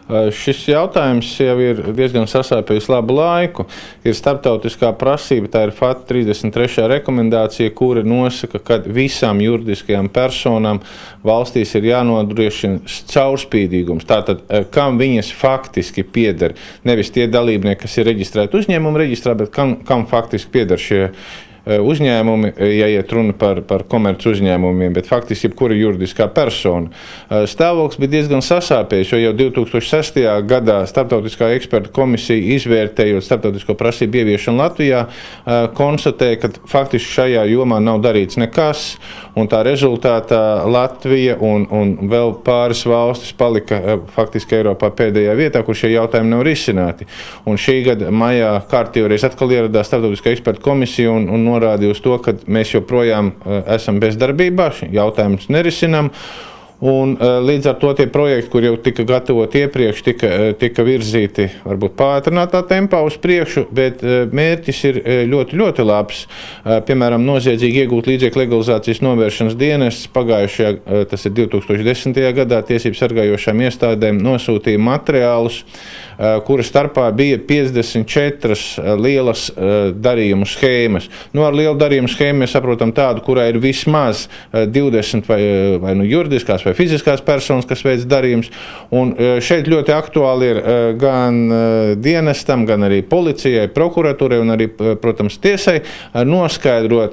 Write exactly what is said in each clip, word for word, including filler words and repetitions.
Šis jautājums jau ir diezgan sasāpējis labu laiku. Ir starptautiskā prasība, tā ir F A T trīsdesmit trešā rekomendācija, kura nosaka, ka visām juridiskajām personām valstīs ir jānodrošina caurspīdīgums. Tātad, kam viņas faktiski pieder, nevis tie dalībnieki, kas ir reģistrēti uzņēmumu reģistrā, bet kam, kam faktiski pieder šie uzņēmumi, ja iet runa par, par komerci uzņēmumiem, bet faktiski jebkura juridiskā persona. Stāvoklis bija diezgan sasāpējis, jo jau divi tūkstoši sestajā gadā Starptautiskā eksperta komisija, izvērtējot starptautisko prasību ieviešanu Latvijā, konstatēja, ka faktiski šajā jomā nav darīts nekas, un tā rezultātā Latvija un, un vēl pāris valstis palika faktiski Eiropā pēdējā vietā, kur šie jautājumi nav risināti. Un šī gada maijā kārtīvoreiz atkal ieradās Starptautiskā eksperta komisija un, un norādīja uz to, ka mēs joprojām esam bezdarbībā, jautājumus nerisinām. Un, līdz ar to tie projekti, kur jau tika gatavoti iepriekš, tika, tika virzīti varbūt pātrinātā tempā uz priekšu, bet mērķis ir ļoti, ļoti labs. Piemēram, noziedzīgi iegūt līdzekļu legalizācijas novēršanas dienests pagājušajā, tas ir divi tūkstoši desmitajā gadā, tiesību sargājošām iestādēm nosūtīja materiālus, kura starpā bija piecdesmit četras lielas darījumu schēmas. Nu, ar lielu darījumu schēmu mēs saprotam tādu, kurā ir vismaz divdesmit vai, vai nu juridiskās vai fiziskās personas, kas veic darījumus. Un šeit ļoti aktuāli ir gan dienestam, gan arī policijai, prokuratūrai un arī, protams, tiesai noskaidrot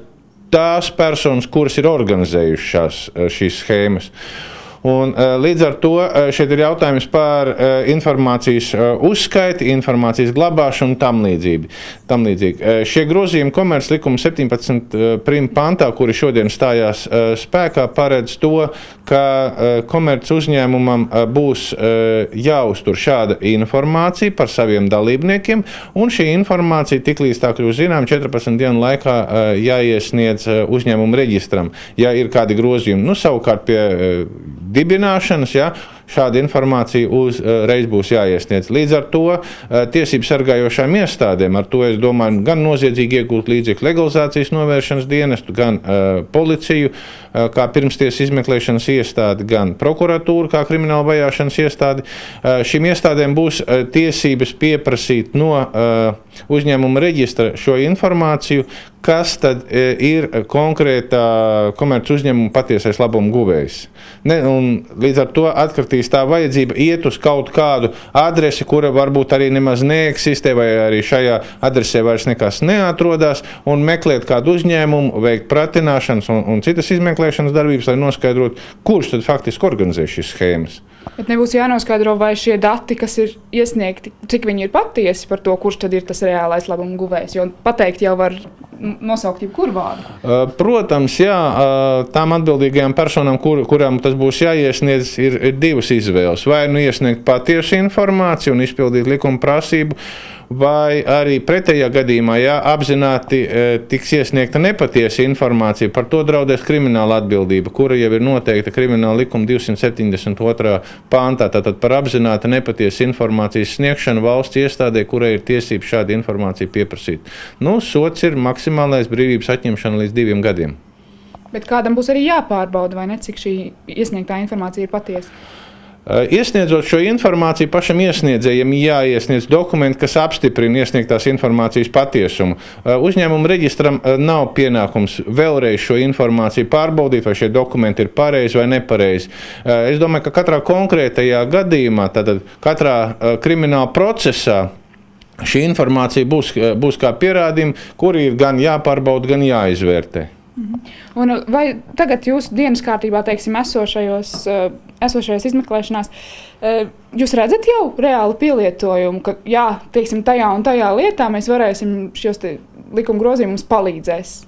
tās personas, kuras ir organizējušas šīs schēmas. Un, līdz ar to šeit ir jautājums par informācijas uzskaiti, informācijas glabāšanu un tam līdzīgi. Tam līdzīgi. Šie grozījumi komerces likuma septiņpadsmit prim pantā, kuri šodien stājās spēkā, paredz to, ka komerces uzņēmumam būs jāuztur šāda informācija par saviem dalībniekiem, un šī informācija tiklīdz tā kļūst zinām četrpadsmit dienu laikā jāiesniedz uzņēmumu reģistram, ja ir kādi grozījumi. Nu, savukārt pie dibināšanas, ja, šāda informācija uzreiz būs jāiesniedz. Līdz ar to tiesību sargājošām iestādēm, ar to es domāju, gan noziedzīgi iegūt līdzekļu legalizācijas novēršanas dienestu, gan uh, policiju, uh, kā pirmstiesas izmeklēšanas iestādi, gan prokuratūru, kā krimināla vajāšanas iestādi. Uh, šīm iestādēm būs uh, tiesības pieprasīt no uh, uzņēmuma reģistra šo informāciju, kas tad ir konkrētā komerces uzņēmuma patiesais labuma guvējs. Ne, un līdz ar to atkritīs tā vajadzība iet uz kaut kādu adresi, kura varbūt arī nemaz neeksistē, vai arī šajā adresē vairs nekas neatrodās, un meklēt kādu uzņēmumu, veikt pratināšanas un, un citas izmeklēšanas darbības, lai noskaidrotu, kurš tad faktiski organizē šīs schēmas. Bet nebūs jānoskaidro, vai šie dati, kas ir iesniegti, cik viņi ir patiesi par to, kurš tad ir tas reālais labuma guvējs, jo pateikt jau var nosaukt jebkuru vārdu. Protams, jā, tām atbildīgajām personām, kur, kurām tas būs jāiesniedz, ir, ir divas izvēles. Vai nu iesniegt patiesu informāciju un izpildīt likuma prasību, vai arī pretējā gadījumā, ja apzināti e, tiks iesniegta nepatiesa informācija, par to draudēs krimināla atbildība, kura jau ir noteikta krimināla likuma divsimt septiņdesmit otrā pāntā, tātad par apzināti nepatiesa informācijas sniegšanu valsts iestādē, kurai ir tiesības šādu informāciju pieprasīt. Nu, sots ir maksimālais brīvības atņemšana līdz diviem gadiem. Bet kādam būs arī jāpārbauda, vai ne, cik šī iesniegtā informācija ir patiesa? Iesniedzot šo informāciju, pašam iesniedzējiem jāiesniedz dokumenti, kas apstiprina iesniegtās informācijas patiesumu. Uzņēmuma reģistram nav pienākums vēlreiz šo informāciju pārbaudīt, vai šie dokumenti ir pareizi vai nepareizi. Es domāju, ka katrā konkrētajā gadījumā, tātad katrā krimināla procesā, šī informācija būs, būs kā pierādījumi, kuri ir gan jāpārbauda, gan jāizvērtē. Un vai tagad jūsu dienas kārtībā, teiksim, esošajos, esošajās izmeklēšanās, jūs redzat jau reāli pielietojumu, ka jā, teiksim, tajā un tajā lietā mēs varēsim šos te likuma grozījumus palīdzēs?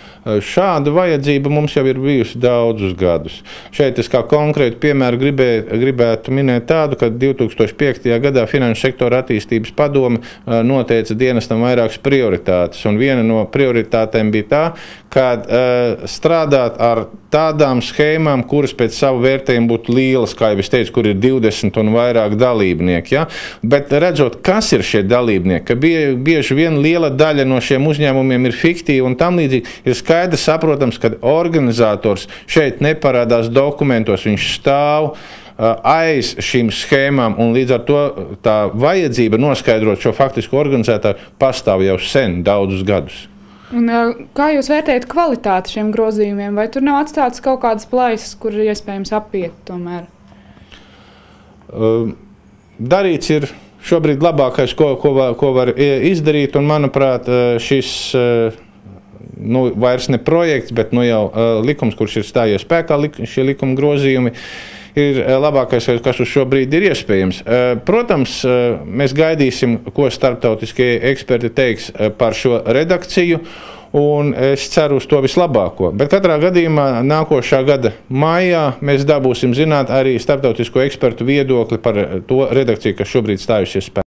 Šāda vajadzība mums jau ir bijusi daudzus gadus. Šeit es kā konkrētu piemēru gribē, gribētu minēt tādu, ka divi tūkstoši piektajā gadā Finanšu sektora attīstības padome noteica dienestam vairākas prioritātes. Un viena no prioritātēm bija tā, ka uh, strādāt ar tādām schēmām, kuras pēc savu vērtējumu būtu lielas, kā jau es teicu, kur ir divdesmit un vairāk dalībnieki. Ja? Bet redzot, kas ir šie dalībnieki, ka bie, bieži vien liela daļa no šiem uzņēmumiem ir fiktīva un tam līdzīgi, ir skaidrs saprotams, ka organizators šeit neparādās dokumentos, viņš stāv aiz šīm schēmām, un līdz ar to tā vajadzība noskaidrot šo faktisko organizētāju pastāv jau sen, daudzus gadus. Un, kā jūs vērtējat kvalitāti šiem grozījumiem? Vai tur nav atstātas kaut kādas plaisas, kur ir iespējams apiet tomēr? Darīts ir šobrīd labākais, ko, ko, var, ko var izdarīt, un manuprāt, šis nu, vairs ne projekts, bet nu, jau likums, kurš ir stājies spēkā, šie likuma grozījumi, ir labākais, kas uz šo brīdi ir iespējams. Protams, mēs gaidīsim, ko starptautiskie eksperti teiks par šo redakciju, un es ceru uz to vislabāko. Bet katrā gadījumā nākošā gada maijā mēs dabūsim zināt arī starptautisko ekspertu viedokli par to redakciju, kas šobrīd stājusies spēkā.